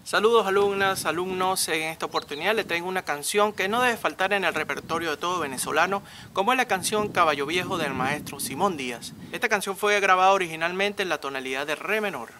Saludos alumnas, alumnos, en esta oportunidad les traigo una canción que no debe faltar en el repertorio de todo venezolano, como es la canción Caballo Viejo del maestro Simón Díaz. Esta canción fue grabada originalmente en la tonalidad de re menor.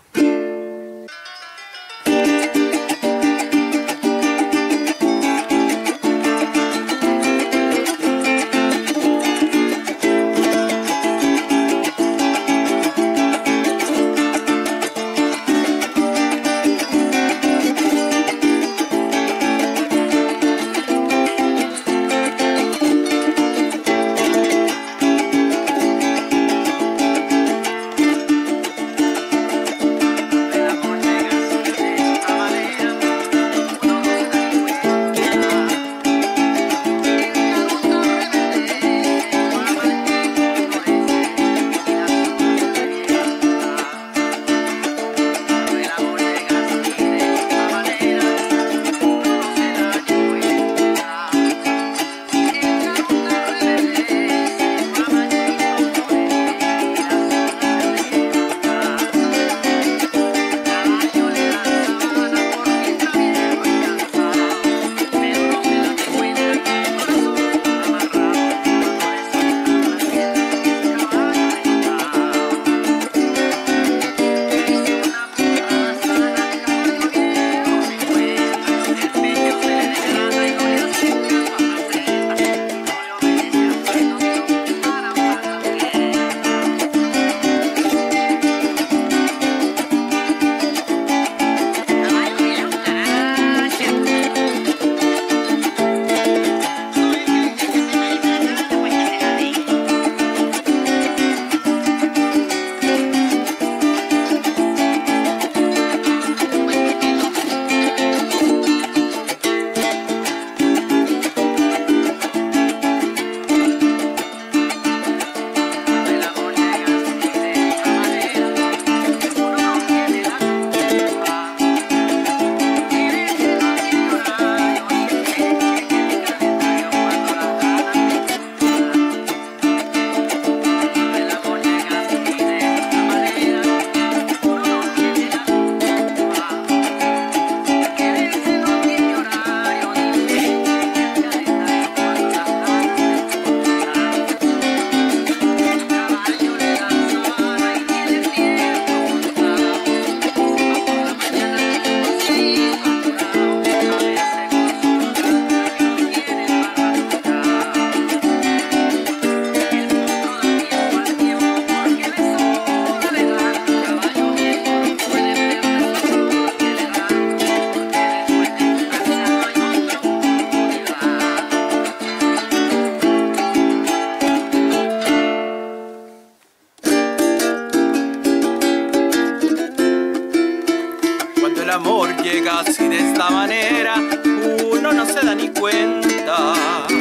El amor llega así de esta manera, uno no se da ni cuenta.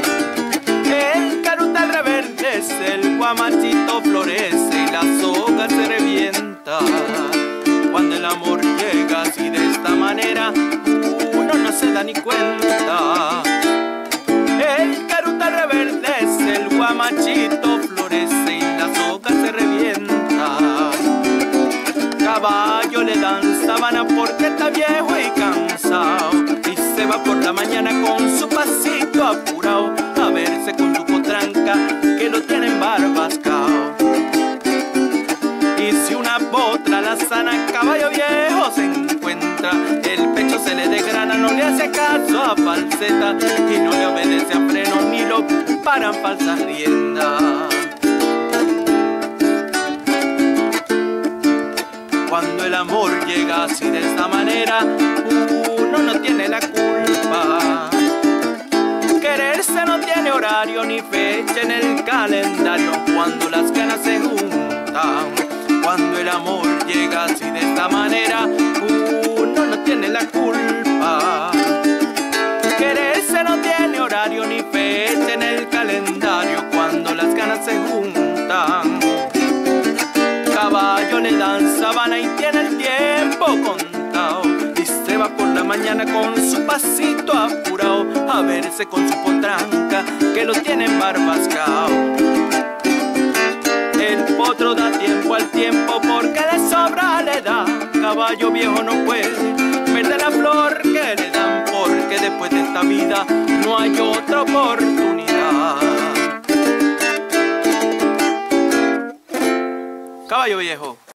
El carutal reverdece, el guamachito florece y la soga se revienta. Cuando el amor llega así de esta manera, uno no se da ni cuenta. El carutal reverdece, el guamachito florece y la soga se revienta. Caballo le dan sabana porque está viejo y cansado, y se va por la mañana con su pasito apurado a verse con su potranca que lo tiene embarbascao. Y si una potra la sana, caballo viejo se encuentra, el pecho se le desgrana, no le hace caso a falseta y no le obedece a freno ni lo paran falsas riendas. Cuando el amor llega así de esta manera, uno no tiene la culpa. Quererse no tiene horario ni fecha en el calendario cuando las ganas se juntan. Cuando el amor llega así de esta manera, uno no tiene la culpa. Quererse no tiene horario ni fecha en el calendario cuando las ganas se juntan. Caballo le dan sabana y tiene el tiempo contado, y se va por la mañana con su pasito apurado a verse con su potranca que lo tiene embarbascao. El potro da tiempo al tiempo porque de sobra le da, caballo viejo no puede perder la flor después de esta vida no hay otra oportunidad. Caballo viejo.